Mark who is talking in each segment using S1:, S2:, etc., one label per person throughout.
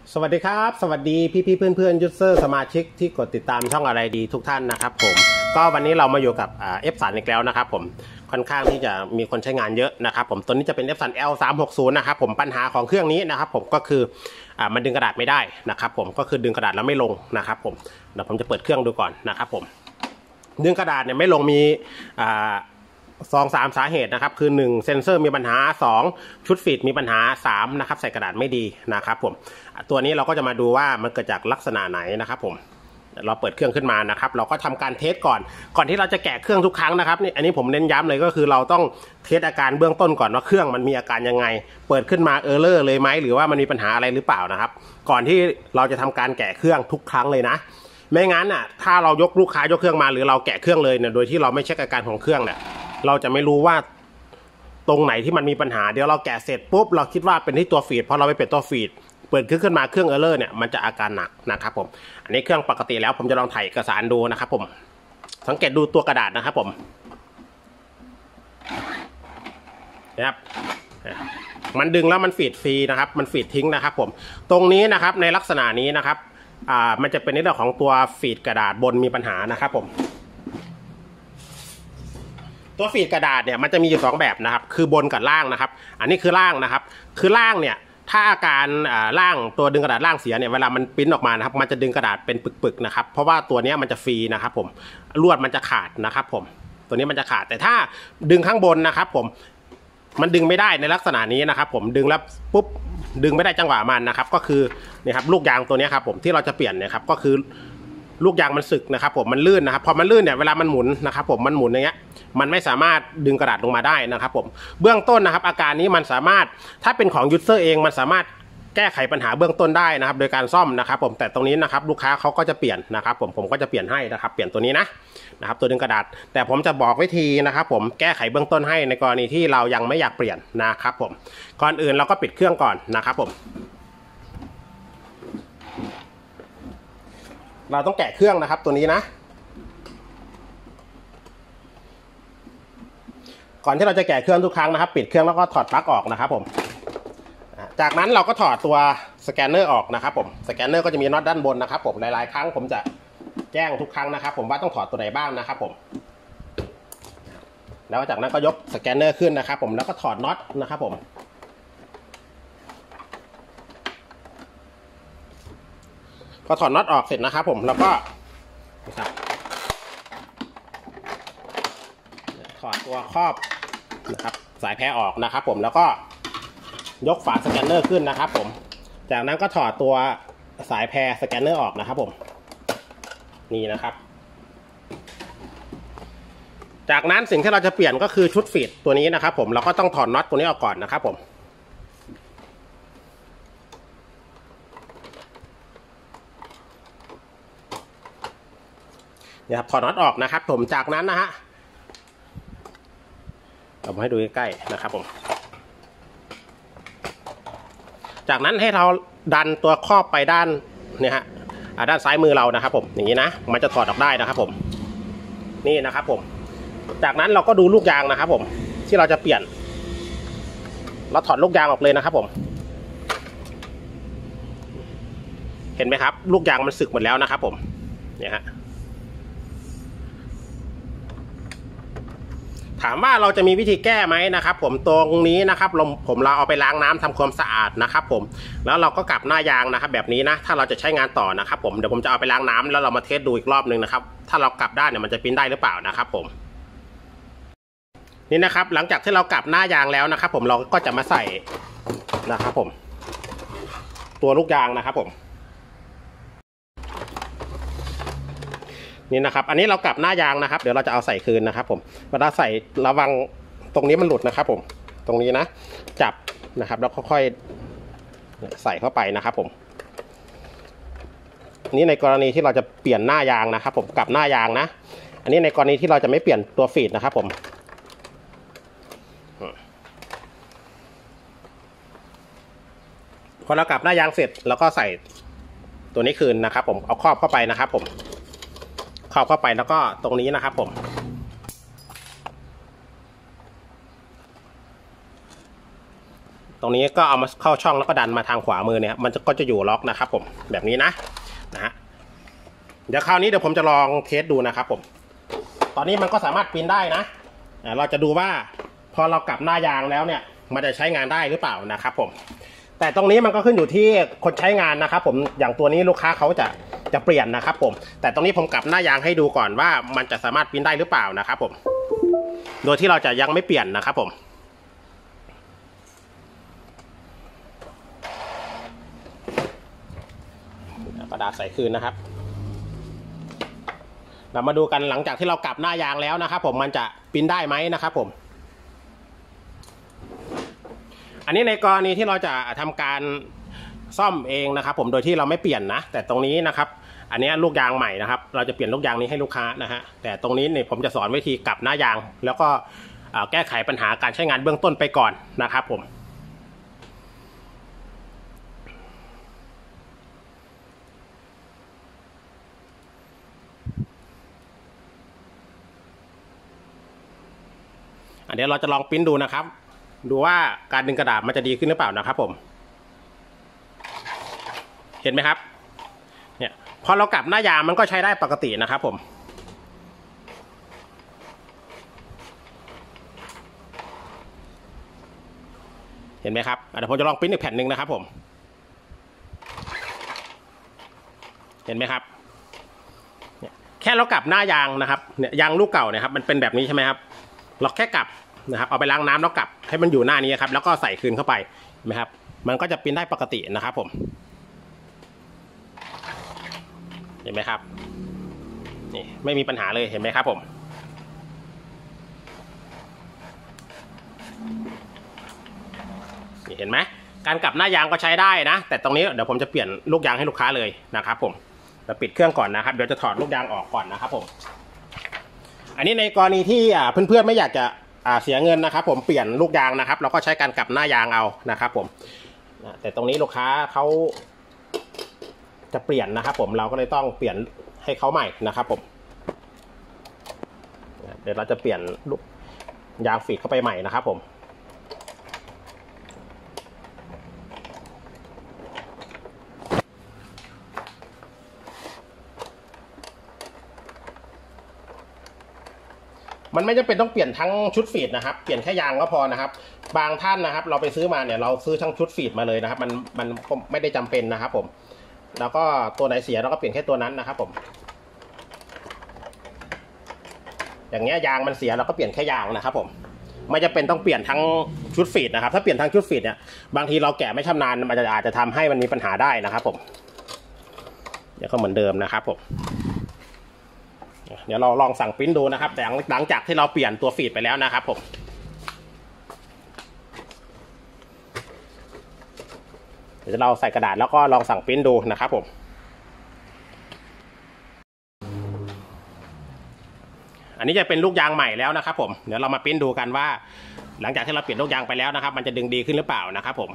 S1: สวัสดีครับสวัสดีพี่เพื่อนยูเซอร์สมาชิกที่กดติดตามช่องอะไรดีทุกท่านนะครับผมก็วันนี้เรามาอยู่กับF3อีกแล้วนะครับผมค่อนข้างที่จะมีคนใช้งานเยอะนะครับผมตัวนี้จะเป็น F3 L360 นะครับผมปัญหาของเครื่องนี้นะครับผมก็คือมันดึงกระดาษไม่ได้นะครับผมก็คือดึงกระดาษแล้วไม่ลงนะครับผมเดี๋ยวผมจะเปิดเครื่องดูก่อนนะครับผมดึงกระดาษเนี่ยไม่ลงมี2-3 สาเหตุนะครับคือ1เซนเซอร์มีปัญหา2ชุดฟีดมีปัญหา3นะครับใส่กระดาษไม่ดีนะครับผมตัวนี้เราก็จะมาดูว่ามันเกิดจากลักษณะไหนนะครับผมเราเปิดเครื่องขึ้นมานะครับเราก็ทำการเทสก่อนที่เราจะแกะเครื่องทุกครั้งนะครับนี่อันนี้ผมเน้นย้ำเลยก็คือเราต้องเทสอาการเบื้องต้นก่อนว่าเครื่องมันมีอาการยังไงเปิดขึ้นมาเออร์เลอร์เลยไหมหรือว่ามันมีปัญหาอะไรหรือเปล่านะครับก่อนที่เราจะทำการแกะเครื่องทุกครั้งเลยนะไม่งั้นอ่ะถ้าเรายกลูกค้ายกเครื่องมาหรือเราแกะเครื่องเลยเนี่ยโดยที่เราไม่เช็คอาการของเครื่องเนี่ยเราจะไม่รู้ว่าตรงไหนที่มันมีปัญหาเดี๋ยวเราแกะเสร็จปุ๊บเราคิดว่าเป็นที่ตัวฟีดพอเราไปเปลี่ยนตัวฟีดเปิดขึ้นมาเครื่องเออร์เลอร์เนี่ยมันจะอาการหนักนะครับผมอันนี้เครื่องปกติแล้วผมจะลองถ่ายเอกสารดูนะครับผมสังเกตดูตัวกระดาษนะครับผมนะครับมันดึงแล้วมันฟีดฟรีนะครับมันฟีดทิ้งนะครับผมตรงนี้นะครับในลักษณะนี้นะครับมันจะเป็นในเรื่องของตัวฟีดกระดาษบนมีปัญหานะครับผมตัวฟีดกระดาษเนี่ยมันจะมีอยู่2แบบนะครับคือบนกับล่างนะครับอันนี้คือล่างนะครับคือล่างเนี่ยถ้าอาการล่างตัวดึงกระดาษล่างเสียเนี่ยเวลามันปริ้นออกมานะครับมันจะดึงกระดาษเป็นปึกๆนะครับเพราะว่าตัวนี้มันจะฟรีนะครับผมลวดมันจะขาดนะครับผมตัวนี้มันจะขาดแต่ถ้าดึงข้างบนนะครับผมมันดึงไม่ได้ในลักษณะนี้นะครับผมดึงแล้วปุ๊บดึงไม่ได้จังหวะมันนะครับก็คือนี่ครับลูกยางตัวนี้ครับผมที่เราจะเปลี่ยนเนี่ยครับก็คือลูกยางมันสึกนะครับผมมันลื่นนะครับพอมันลื่นเนี่ยเวลามันหมุนนะครับผมมันหมุนอย่างเงี้ยมันไม่สามารถดึงกระดาษลงมาได้นะครับผมเบื้องต้นนะครับอาการนี้มันสามารถถ้าเป็นของยูเซอร์เองมันสามารถแก้ไขปัญหาเบื้องต้นได้นะครับโดยการซ่อมนะครับผมแต่ตรงนี้นะครับลูกค้าเขาก็จะเปลี่ยนนะครับผมก็จะเปลี่ยนให้นะครับเปลี่ยนตัวนี้นะครับตัวดึงกระดาษแต่ผมจะบอกวิธีนะครับผมแก้ไขเบื้องต้นให้ในกรณีที่เรายังไม่อยากเปลี่ยนนะครับผมก่อนอื่นเราก็ปิดเครื่องก่อนนะครับผมเราต้องแกะเครื่องนะครับตัวนี้นะก่อนที่เราจะแกะเครื่องทุกครั้งนะครับปิดเครื่องแล้วก็ถอดปลั๊กออกนะครับผมจากนั้นเราก็ถอดตัวสแกนเนอร์ออกนะครับผมสแกนเนอร์ก็จะมีน็อตด้านบนนะครับผมหลายๆครั้งผมจะแจ้งทุกครั้งนะครับผมว่าต้องถอดตัวไหนบ้างนะครับผมแล้วจากนั้นก็ยกสแกนเนอร์ขึ้นนะครับผมแล้วก็ถอดน็อตนะครับผมพอถอดน็อตออกเสร็จนะครับผมแล้วก็ถอดตัวครอบนะครับสายแพรออกนะครับผมแล้วก็ยกฝาสแกนเนอร์ขึ้นนะครับผมจากนั้นก็ถอดตัวสายแพรสแกนเนอร์ออกนะครับผมนี่นะครับจากนั้นสิ่งที่เราจะเปลี่ยนก็คือชุดฟีดตัวนี้นะครับผมเราก็ต้องถอดน็อตตัวนี้ออกก่อนนะครับผมเนี่ยครับถอดน็อตออกนะครับผมจากนั้นนะฮะผมให้ดูใกล้ๆนะครับผมจากนั้นให้เราดันตัวครอบไปด้านเนี่ยฮะด้านซ้ายมือเรานะครับผมอย่างนี้นะมันจะถอดออกได้นะครับผมนี่นะครับผมจากนั้นเราก็ดูลูกยางนะครับผมที่เราจะเปลี่ยนเราถอดลูกยางออกเลยนะครับผมเห็นไหมครับลูกยางมันสึกหมดแล้วนะครับผมเนี่ยฮะถามว่าเราจะมีวิธีแก้ไหมนะครับผมตรงนี้นะครับเราเอาไปล้างน้ำทำความสะอาดนะครับผมแล้วเราก็กลับหน้ายางนะครับแบบนี้นะถ้าเราจะใช้งานต่อนะครับผมเดี๋ยวผมจะเอาไปล้างน้ำแล้วเรามาเทสดูอีกรอบนึงนะครับถ้าเรากลับด้านเนี่ยมันจะปิ้นได้หรือเปล่านะครับผมนี่นะครับหลังจากที่เรากลับหน้ายางแล้วนะครับผมเราก็จะมาใส่นะครับผมตัวลูกยางนะครับผมนี่นะครับอันนี้เรากลับหน้ายางนะครับเดี๋ยวเราจะเอาใส่คืนนะครับผมเวลาใส่ระวังตรงนี้มันหลุดนะครับผมตรงนี้นะจับนะครับแล้วค่อยๆใส่เข้าไปนะครับผมนี่ในกรณีที่เราจะเปลี่ยนหน้ายางนะครับผมกลับหน้ายางนะอันนี้ในกรณีที่เราจะไม่เปลี่ยนตัวฟีดนะครับผมพอเรากลับหน้ายางเสร็จแล้วก็ใส่ตัวนี้คืนนะครับผมเอาครอบเข้าไปนะครับผมครอบเข้าไปแล้วก็ตรงนี้นะครับผมตรงนี้ก็เอามาเข้าช่องแล้วก็ดันมาทางขวามือเนี่ยมันก็จะอยู่ล็อกนะครับผมแบบนี้นะฮะเดี๋ยวคราวนี้เดี๋ยวผมจะลองเทสดูนะครับผมตอนนี้มันก็สามารถปีนได้นะเราจะดูว่าพอเรากลับหน้ายางแล้วเนี่ยมันจะใช้งานได้หรือเปล่านะครับผมแต่ตรงนี้มันก็ขึ้นอยู่ที่คนใช้งานนะครับผมอย่างตัวนี้ลูกค้าเขาจะเปลี่ยนนะครับผมแต่ตรงนี้ผมกลับหน้ายางให้ดูก่อนว่ามันจะสามารถปีนได้หรือเปล่านะครับผมโดยที่เราจะยังไม่เปลี่ยนนะครับผมกระดาษใส่คืนนะครับเรามาดูกันหลังจากที่เรากลับหน้ายางแล้วนะครับผมมันจะปีนได้ไหมนะครับผมอันนี้ในกรณีที่เราจะทำการซ่อมเองนะครับผมโดยที่เราไม่เปลี่ยนนะแต่ตรงนี้นะครับอันนี้ลูกยางใหม่นะครับเราจะเปลี่ยนลูกยางนี้ให้ลูกค้านะฮะแต่ตรงนี้เนี่ยผมจะสอนวิธีกลับหน้ายางแล้วก็แก้ไขปัญหาการใช้งานเบื้องต้นไปก่อนนะครับผมเดี๋ยวเราจะลองปริ้นดูนะครับดูว่าการดึงกระดาษมันจะดีขึ้นหรือเปล่านะครับผมเห็นไหมครับเนี่ยพอเรากลับหน้ายางมันก็ใช้ได้ปกตินะครับผมเห็นไหมครับเดี๋ยวผมจะลองปริ้นอีกแผ่นหนึ่งนะครับผมเห็นไหมครับแค่เรากลับหน้ายางนะครับเนี่ยยางลูกเก่าเนี่ยครับมันเป็นแบบนี้ใช่ไหมครับเราแค่กลับนะครับเอาไปล้างน้ำแล้วกลับให้มันอยู่หน้านี้ครับแล้วก็ใส่คืนเข้าไปเห็นไหมครับมันก็จะปริ้นได้ปกตินะครับผมเห็นไหมครับนี่ไม่มีปัญหาเลยเห็นไหมครับผมนี่เห็นไหมการกลับหน้ายางก็ใช้ได้นะแต่ตรงนี้เดี๋ยวผมจะเปลี่ยนลูกยางให้ลูกค้าเลยนะครับผมจะปิดเครื่องก่อนนะครับเดี๋ยวจะถอดลูกยางออกก่อนนะครับผมอันนี้ในกรณีที่เพื่อนๆไม่อยากจะเสียเงินนะครับผมเปลี่ยนลูกยางนะครับเราก็ใช้การกลับหน้ายางเอานะครับผมแต่ตรงนี้ลูกค้าเขาจะเปลี่ยนนะครับผมเราก็เลยต้องเปลี่ยนให้เขาใหม่นะครับผมเดี๋ยวเราจะเปลี่ยนลูกยางฟีดเข้าไปใหม่นะครับผมมันไม่จำเป็นต้องเปลี่ยนทั้งชุดฟีดนะครับเปลี่ยนแค่ยางก็พอนะครับบางท่านนะครับเราไปซื้อมาเนี่ยเราซื้อทั้งชุดฟีดมาเลยนะครับมันไม่ได้จำเป็นนะครับผมแล้วก็ตัวไหนเสียเราก็เปลี่ยนแค่ตัวนั้นนะครับผมอย่างเงี้ยยางมันเสียเราก็เปลี่ยนแค่ยางนะครับผมไม่จำเป็นต้องเปลี่ยนทั้งชุดฟีดนะครับถ้าเปลี่ยนทั้งชุดฟีดเนี่ยบางทีเราแกะไม่ชำนาญมันอาจจะทำให้มันมีปัญหาได้นะครับผมเดี๋ยวก็เหมือนเดิมนะครับผมเดี๋ยวเราลองสั่งปริ้นดูนะครับแต่หลังจากที่เราเปลี่ยนตัวฟีดไปแล้วนะครับผมเดี๋ยวเราใส่กระดาษแล้วก็ลองสั่งปริ้นดูนะครับผมอันนี้จะเป็นลูกยางใหม่แล้วนะครับผมเดี๋ยวเรามาปริ้นดูกันว่าหลังจากที่เราเปลี่ยนลูกยางไปแล้วนะครับมันจะดึงดีขึ้นหรือเปล่านะครับผม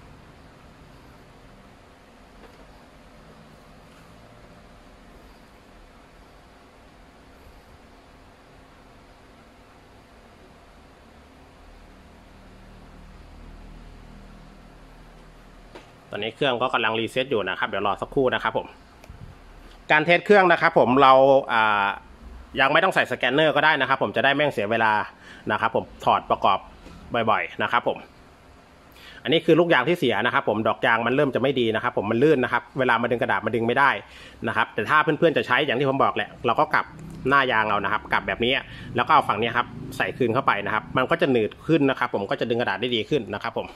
S1: ตอนนี้เครื่องก็กำลังรีเซ็ตอยู่นะครับเดี๋ยวรอสักครู่นะครับผมการเทสเครื่องนะครับผมเรายังไม่ต้องใส่สแกนเนอร์ก็ได้นะครับผมจะได้ไม่ต้องเสียเวลานะครับผมถอดประกอบบ่อยๆนะครับผมอันนี้คือลูกยางที่เสียนะครับผมดอกยางมันเริ่มจะไม่ดีนะครับผมมันลื่นนะครับเวลามาดึงกระดาษมาดึงไม่ได้นะครับแต่ถ้าเพื่อนๆจะใช้อย่างที่ผมบอกแหละเราก็กลับหน้ายางเอานะครับกลับแบบนี้แล้วก็เอาฝั่งนี้ครับใส่คืนเข้าไปนะครับมันก็จะหนืดขึ้นนะครับผมก็จะดึงกระดาษได้ดีขึ้นนะครับผม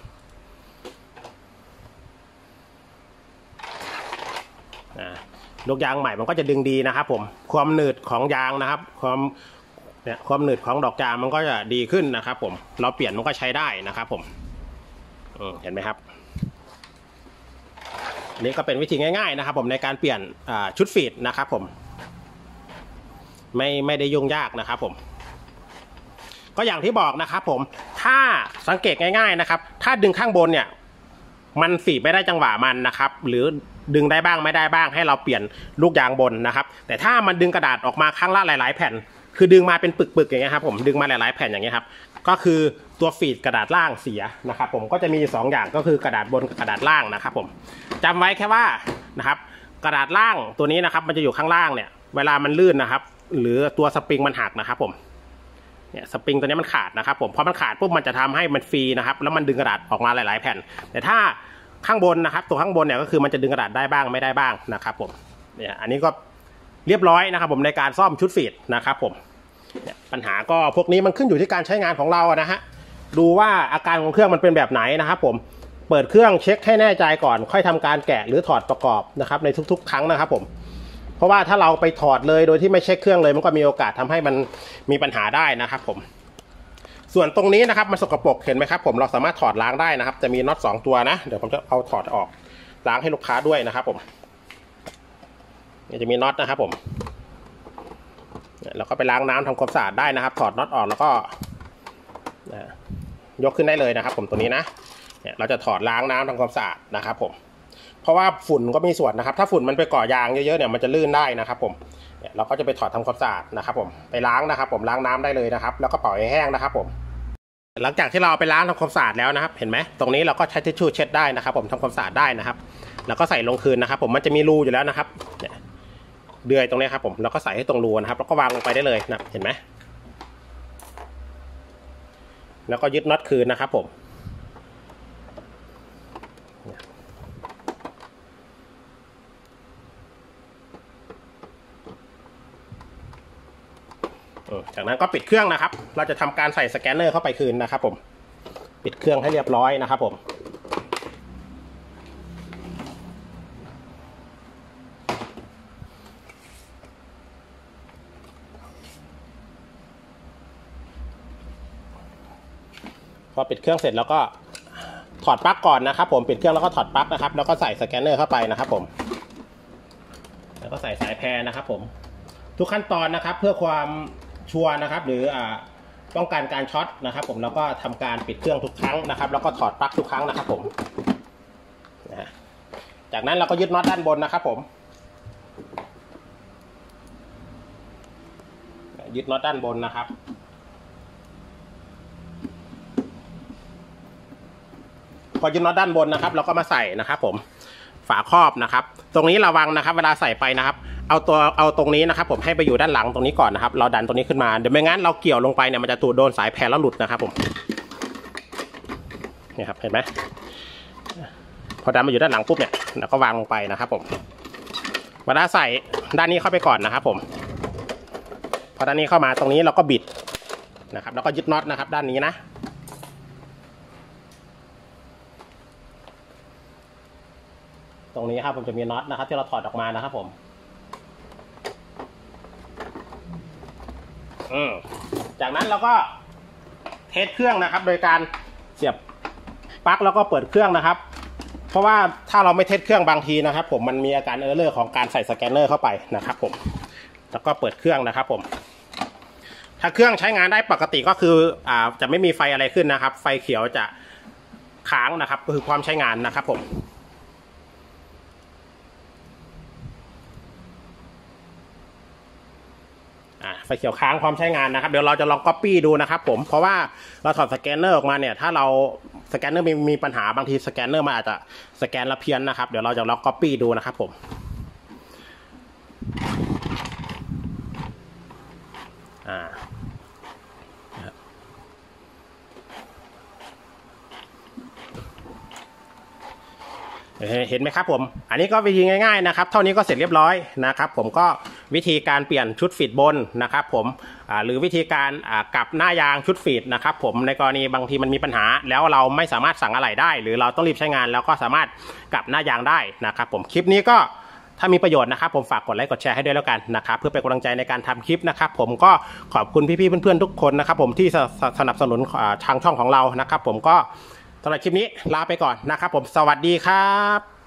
S1: ลูกยางใหม่มันก็จะดึงดีนะครับผมความหนืดของยางนะครับความหนืดของดอกยางมันก็จะดีขึ้นนะครับผมเราเปลี่ยนมันก็ใช้ได้นะครับผมเห็นไหมครับอันนี้ก็เป็นวิธีง่ายๆนะครับผมในการเปลี่ยนชุดฟีดนะครับผมไม่ได้ยุ่งยากนะครับผมก็อย่างที่บอกนะครับผมถ้าสังเกตง่ายๆนะครับถ้าดึงข้างบนเนี่ยมันฟีดไม่ได้จังหวะมันนะครับหรือดึงได้บ้างไม่ได้บ้างให้เราเปลี่ยนลูกยางบนนะครับแต่ถ้ามันดึงกระดาษออกมาครั้งละหลายๆแผ่นคือดึงมาเป็นปึกๆอย่างเงี้ยครับผมดึงมาหลายๆแผ่นอย่างเงี้ยครับก็คือตัวฟีดกระดาษล่างเสียนะครับผมก็จะมี2อย่างก็คือกระดาษบนกับกระดาษล่างนะครับผมจำไว้แค่ว่านะครับกระดาษล่างตัวนี้นะครับมันจะอยู่ข้างล่างเนี่ยเวลามันลื่นนะครับหรือตัวสปริงมันหักนะครับผมเนี่ยสปริงตัวนี้มันขาดนะครับผมพอมันขาดปุ๊บมันจะทำให้มันฟรีนะครับแล้วมันดึงกระดาษออกมาหลายๆแผ่นแต่ถ้าข้างบนนะครับตัวข้างบนเนี่ยก็คือมันจะดึงกระดาษได้บ้างไม่ได้บ้างนะครับผมเนี่ยอันนี้ก็เรียบร้อยนะครับผมในการซ่อมชุดฟีดนะครับผมเนี่ยปัญหาก็พวกนี้มันขึ้นอยู่ที่การใช้งานของเรานะฮะดูว่าอาการของเครื่องมันเป็นแบบไหนนะครับผมเปิดเครื่องเช็คให้แน่ใจก่อนค่อยทำการแกะหรือถอดประกอบนะครับในทุกๆครั้งนะครับผมเพราะว่าถ้าเราไปถอดเลยโดยที่ไม่เช็คเครื่องเลยมันก็มีโอกาสทำให้มันมีปัญหาได้นะครับผมส่วนตรงนี้นะครับมันสกปรกเห็นไหมครับผมเราสามารถถอดล้างได้นะครับจะมีน็อต2ตัวนะเดี๋ยวผมจะเอาถอดออกล้างให้ลูกค้าด้วยนะครับผมจะมีน็อตนะครับผมเราก็ไปล้างน้ำทำความสะอาดได้นะครับถอดน็อตออกแล้วก็ยกขึ้นได้เลยนะครับผมตัวนี้นะเนี่ยเราจะถอดล้างน้ำทำความสะอาดนะครับผมเพราะว่าฝุ่นก็มีส่วนนะครับถ้าฝุ่นมันไปเกาะยางเยอะๆเนี่ยมันจะลื่นได้นะครับผมเนี่ยเราก็จะไปถอดทำความสะอาดนะครับผมไปล้างนะครับผมล้างน้ำได้เลยนะครับแล้วก็ปล่อยให้แห้งนะครับผมหลังจากที่เราไปล้างทำความสะอาดแล้วนะครับเห็นไหมตรงนี้เราก็ใช้ทิชชู่เช็ดได้นะครับผมทำความสะอาดได้นะครับแล้วก็ใส่ลงคืนนะครับผมมันจะมีรูอยู่แล้วนะครับเนี่ยเดือยตรงนี้ครับผมแล้วก็ใส่ให้ตรงรูนะครับแล้วก็วางลงไปได้เลยนะเห็นไหมแล้วก็ยึดน็อตคืนนะครับผมจากนั้นก็ปิดเครื่องนะครับเราจะทำการใส่สแกนเนอร์เข้าไปคืนนะครับผมปิดเครื่องให้เรียบร้อยนะครับผมพอปิดเครื่องเสร็จแล้วก็ถอดปลั๊กก่อนนะครับผมปิดเครื่องแล้วก็ถอดปลั๊กนะครับแล้วก็ใส่สแกนเนอร์เข้าไปนะครับผมแล้วก็ใส่สายแพรนะครับผมทุกขั้นตอนนะครับเพื่อความชัวร์นะครับหรือป้องกันการช็อตนะครับผมแล้วก็ทำการปิดเครื่องทุกครั้งนะครับแล้วก็ถอดปลั๊กทุกครั้งนะครับผมจากนั้นเราก็ยึดน็อตด้านบนนะครับผมยึดน็อตด้านบนนะครับพอยึดน็อตด้านบนนะครับเราก็มาใส่นะครับผมฝาครอบนะครับตรงนี้ระวังนะครับเวลาใส่ไปนะครับเอาตรงนี้นะครับผมให้ไปอยู่ด้านหลังตรงนี้ก่อนนะครับเราดันตรงนี้ขึ้นมาเดี๋ยวไม่งั้นเราเกี่ยวลงไปเนี่ยมันจะโดนสายแพรแล้วหลุดนะครับผมนี่ครับเห็นไหมพอดันมาอยู่ด้านหลังปุ๊บเนี่ยเราก็วางลงไปนะครับผมเวลาใส่ด้านนี้เข้าไปก่อนนะครับผมพอด้านนี้เข้ามาตรงนี้เราก็บิดนะครับแล้วก็ยึดน็อตนะครับด้านนี้นะตรงนี้ครับผมจะมีน็อตนะครับที่เราถอดออกมานะครับผมจากนั้นเราก็เทสเครื่องนะครับโดยการเสียบปลั๊กแล้วก็เปิดเครื่องนะครับเพราะว่าถ้าเราไม่เทสเครื่องบางทีนะครับผมมันมีอาการเออร์เลอร์ของการใส่สแกนเนอร์เข้าไปนะครับผมแล้วก็เปิดเครื่องนะครับผมถ้าเครื่องใช้งานได้ปกติก็คือจะไม่มีไฟอะไรขึ้นนะครับไฟเขียวจะค้างนะครับก็คือความใช้งานนะครับผมไฟเขียวค้างพร้อมใช้งานนะครับเดี๋ยวเราจะลองก๊อปปี้ดูนะครับผมเพราะว่าเราถอดสแกนเนอร์ออกมาเนี่ยถ้าเราสแกนเนอร์มีปัญหาบางทีสแกนเนอร์มันอาจจะสแกนละเพี้ยนนะครับเดี๋ยวเราจะลองก๊อปปี้ดูนะครับผมเห็นไหมครับผมอันนี้ก็วิธีง่ายๆนะครับเท่านี้ก็เสร็จเรียบร้อยนะครับผมก็วิธีการเปลี่ยนชุดฟีดบนนะครับผมหรือวิธีการกลับหน้ายางชุดฟีดนะครับผมในกรณีบางทีมันมีปัญหาแล้วเราไม่สามารถสั่งอะไหล่ได้หรือเราต้องรีบใช้งานแล้วก็สามารถกลับหน้ายางได้นะครับผมคลิปนี้ก็ถ้ามีประโยชน์นะครับผมฝากกดไลค์กดแชร์ให้ด้วยแล้วกันนะครับเพื่อเป็นกำลังใจในการทำคลิปนะครับผมก็ขอบคุณพี่ๆเพื่อนๆทุกคนนะครับผมที่สนับสนุนทางช่องของเรานะครับผมก็สำหรับคลิปนี้ลาไปก่อนนะครับผมสวัสดีครับ